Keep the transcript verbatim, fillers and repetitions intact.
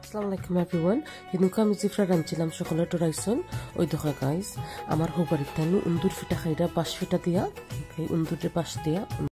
আসসালামু আলাইকুম এভরিওয়ান হিনুকা আমি জিফরা রাঁধছিলাম সকলে টরাইছন ওই দেখো গাইস আমার হোবারিক তানু উন্দুর ফিটা খাইরা পাঁচ ফিটা দিয়া এই উন্দুরে পাশ দিয়া